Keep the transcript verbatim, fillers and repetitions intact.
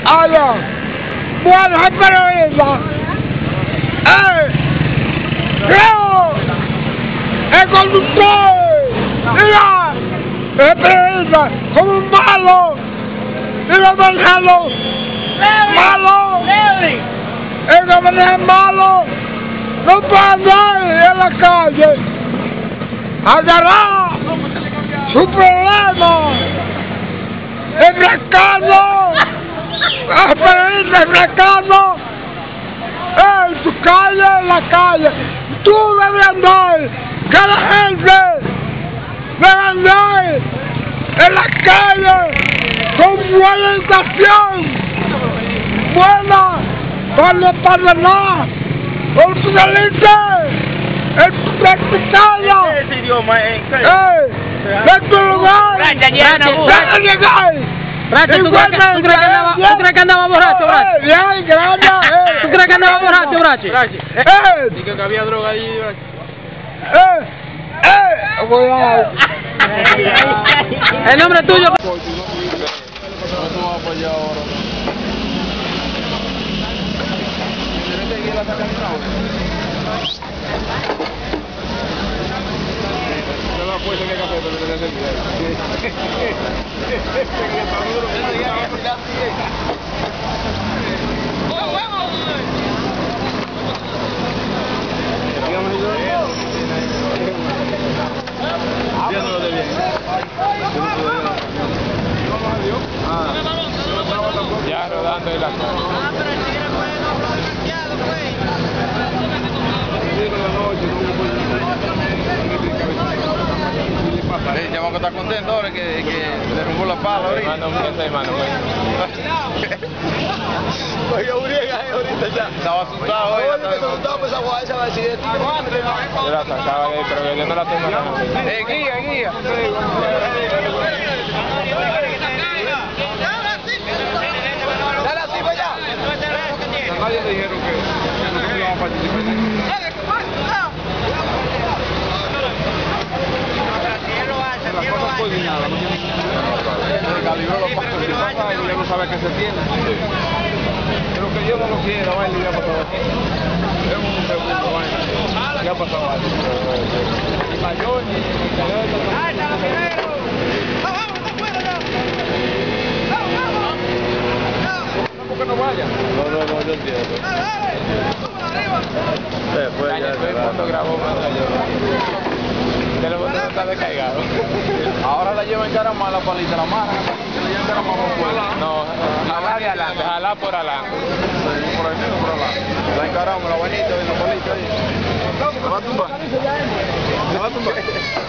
Allá. Bueno, es periodista. ¡Eh! ¡Creo! ¡El conductor! ¡Mira! ¡Es periodista! ¡Como un malo! ¡Mira, manejando! ¡Malo! ¡El que maneja es malo! ¡No puede andar en la calle! ¡Agarrar su problema! ¡Embracando! ¡El periodista embracando! En tu calle, en la calle, tú debes andar, que la gente debe andar en la calle con buena educación, buena, para para nada, con tu delito, el practicado, ese idioma es eh, de tu lugar, Brache, llegar. Brache, ¿tú crees que, tú crees que andaba, tú crees que andaba borracho, Brache? Bien, gracias. ¿Tú crees que andaba borracho, Brache? Eh, Dice que había droga allí, Brache. eh, eh, cuidado. El nombre tuyo. Ya rodando en la el chamaco está contento ahora que, que derrumbó la pala ahorita. Mano, mano, oiga, Uriega, ahorita ya. Estaba asustado, oiga. Estaba asustado, pues esa guay se va a decir. Yo la sacaba ahí, pero yo no la tengo nada. Eh, guía, guía. Dale así para allá. Nadie le dijeron que no iba a participar. Calibró los pasos y pasa y ya no sabe qué se tiene. Pero que yo no lo quiera, baile, ya pasó. Es un segundo, baile. Ya pasó, baile. Ni mayor, ni caleta. ¡Ay, está lo primero! ¡Vamos, vamos, está fuera ya! ¡Vamos, vamos! ¿Por qué no vaya? No, no, no, yo entiendo. ¡Dale, dale! ¡Súbelo arriba! Después ya todo el mundo grabó más allá. El mundo está descargado. Ahora la lleva encaramada la palita, la mano. La lleva encaramada por fuera. No, jalar de adelante, jalar por adelante. Por ahí mismo, por adelante. La encaramos, la bonita y la palita ahí. Se va a tumbar. Se va a tumbar.